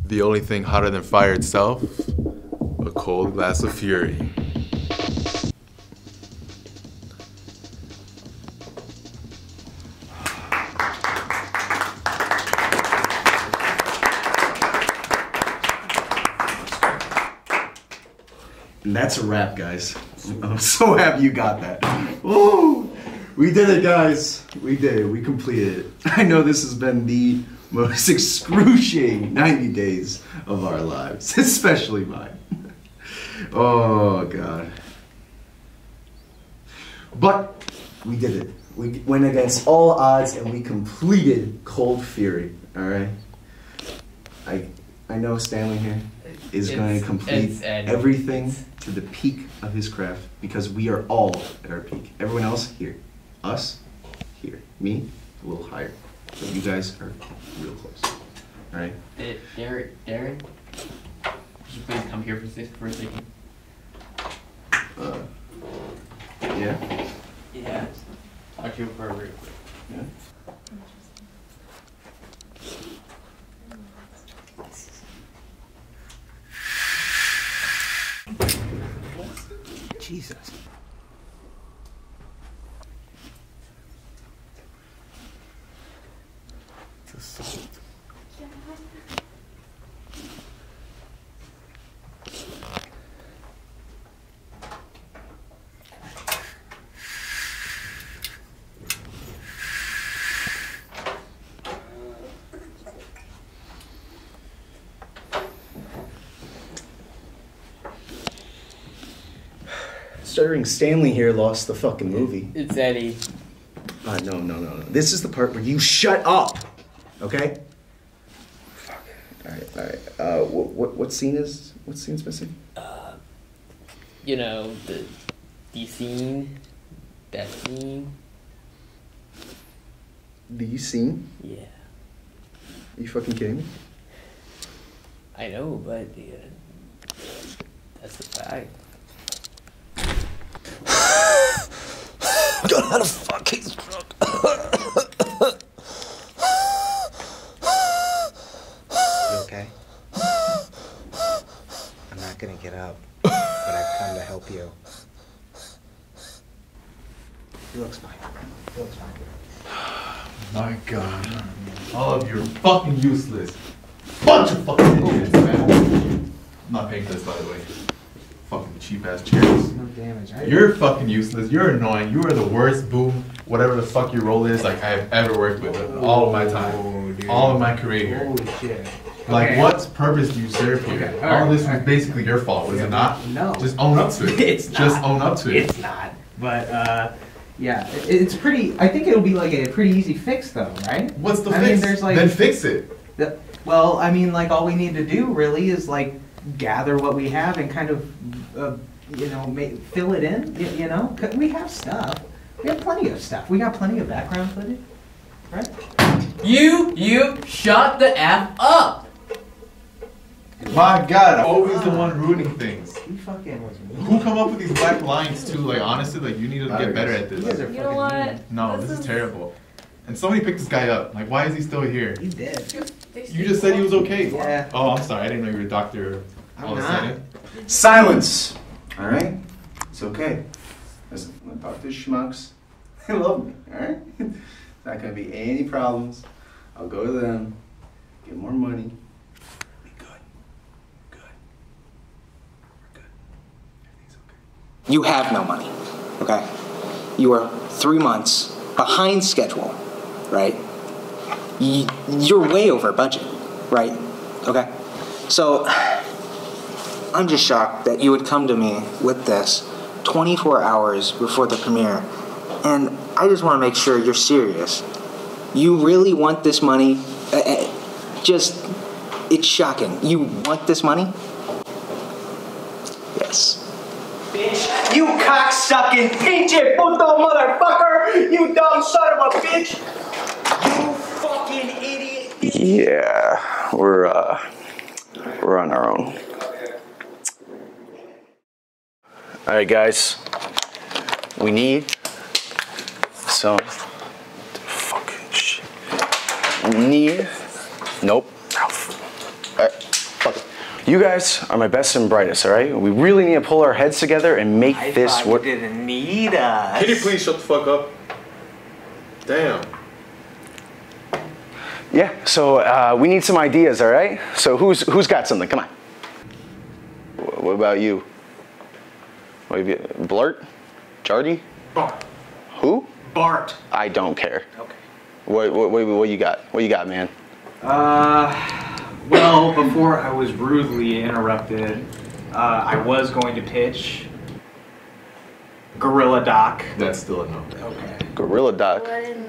The only thing hotter than fire itself, a cold glass of fury. And that's a wrap, guys. I'm so happy you got that. Woo! We did it, guys. We did it. We completed it. I know this has been the most excruciating 90 days of our lives, especially mine. Oh, God. But we did it. We went against all odds and we completed Cold Fury, all right? I know Stanley here is going to complete everything to the peak of his craft because we are all at our peak. Everyone else here. Us here. Me, a little higher. So you guys are real close. All right? Darren, would you please come here for a second? Yeah? Yeah. Talk to you for real quick. Yeah? Jesus. Starring Stanley here lost the fucking movie. It's Eddie. No. This is the part where you shut up, okay? Fuck. All right. What scene's missing? You know, the scene, that scene. The scene? Yeah. Are you fucking kidding me? I know, but that's the fact. Got out of fucking stroke. You okay? I'm not gonna get up, but I've come to help you. He looks fine. He looks fine. My God. All of you are fucking useless. Bunch of fucking idiots, man. I'm not paying for this, by the way. Fucking cheap ass chairs. No damage. You're fucking useless. You're annoying. You are the worst boom, whatever the fuck your role is, like I have ever worked with in all of my time. Dude. All of my career here. Holy shit. Like, Okay. what purpose do you serve here? Okay, All this was alright. basically your fault, was it not? No. Just own up to it. It's not. Just own up to it. It's not. But, yeah, it's pretty, I think it'll be like a pretty easy fix though, right? What's the I fix? mean, there's like, Then fix it. well, I mean, like all we need to do really is like gather what we have and kind of, you know, fill it in, you know? 'Cause we have stuff. We have plenty of stuff. We got plenty of background footage, right? You shut the F up! My God, I'm always the one ruining things. You fucking was mean. Who come up with these black lines too? Like, honestly, like, you need to get better at You guys are this. You know fucking what? mean. No, this is terrible. And somebody picked this guy up. Like, why is he still here? You did. You just said he was okay. Yeah. Oh, I'm sorry. I didn't know you were a doctor all of a I'm not. sudden. Silence! All right? It's okay. Listen, I'm gonna talk to schmucks. They love me, all right? Not gonna be any problems. I'll go to them, get more money. Be good. Good. We're good. Everything's okay. You have no money, okay? You are 3 months behind schedule, right? You're way over budget, right? Okay? So, I'm just shocked that you would come to me with this 24 hours before the premiere, and I just want to make sure you're serious. You really want this money? It's shocking. You want this money? Yes. Bitch, you cocksucking pinche puto motherfucker! You dumb son of a bitch! You fucking idiot! Yeah, we're on our own. All right, guys. We need some fucking shit. We need. Nope. Ralph. Fuck it. You guys are my best and brightest, all right? We really need to pull our heads together and make this work. You didn't need us. Can you please shut the fuck up? Damn. Yeah, so we need some ideas, all right? So who's got something? Come on. What about you? What have you? Blurt? Jardy? Bart. Who? Bart. I don't care. Okay. What you got? What you got, man? Well, before I was rudely interrupted, I was going to pitch Gorilla Doc. That's still a no. Okay. Gorilla Doc.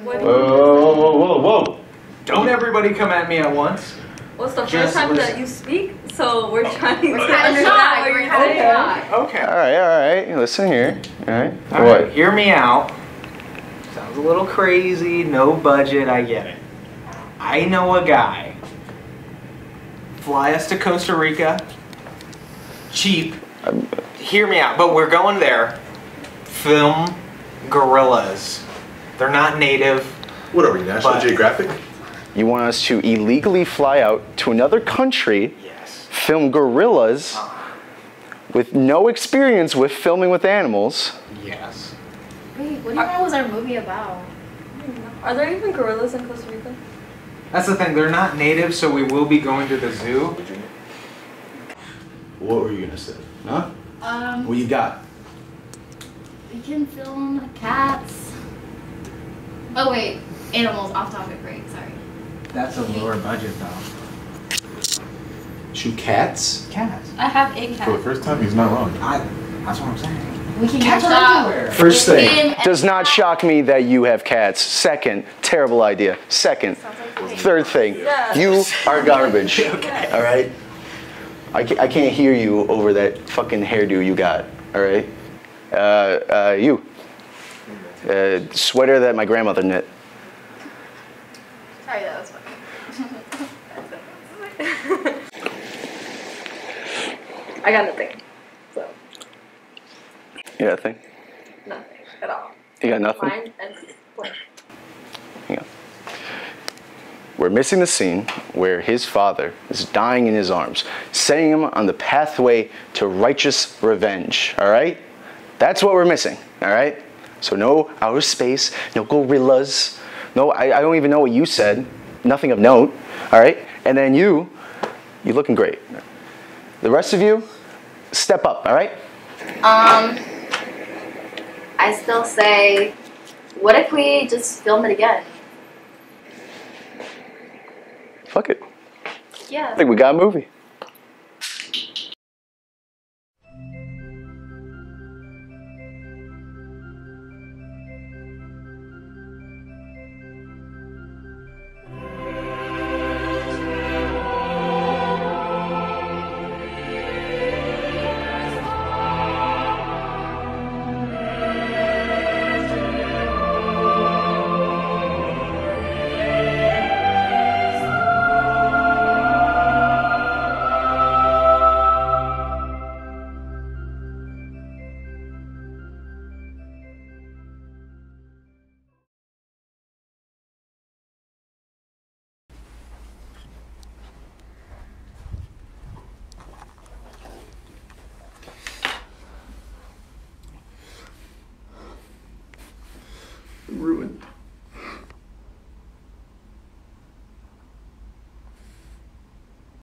Whoa. Don't everybody come at me at once. What's the Just first time listen. that you speak? So we're trying to We're understand shy. what you're We're kinda saying. shy. Okay. All right. Listen here. All right. All right, hear me out. Sounds a little crazy, no budget, I get it. I know a guy. Fly us to Costa Rica. Cheap. Hear me out, but we're going there. Film gorillas. They're not native. What are we, National But- Geographic? You want us to illegally fly out to another country, Yes. film gorillas, with no experience with filming with animals? Yes. Wait, what do you know was our movie about? Are there even gorillas in Costa Rica? That's the thing, they're not native, so we will be going to the zoo. What were you gonna say? Huh? What you got? We can film cats. Oh wait, animals off topic, right? Sorry. That's a lower budget though. Shoot cats? Cats. I have a For the cat. first time, he's not wrong. That's what I'm saying. We can Cats get are that. everywhere. First thing. Does not shock me that you have cats. Second, terrible idea. Second, third thing, you are garbage. All right? I can't hear you over that fucking hairdo you got. All right? You. Sweater that my grandmother knit. Sorry, that was funny. I got nothing. So, You got a thing? nothing at all. You got nothing? Mine and blank. Hang on. We're missing the scene where his father is dying in his arms, setting him on the pathway to righteous revenge, all right? That's what we're missing, all right? So no outer space, no gorillas, no, I don't even know what you said, nothing of note, all right? And then you're looking great. The rest of you, step up, all right? I still say, what if we just film it again? Fuck it. Yeah. I think we got a movie.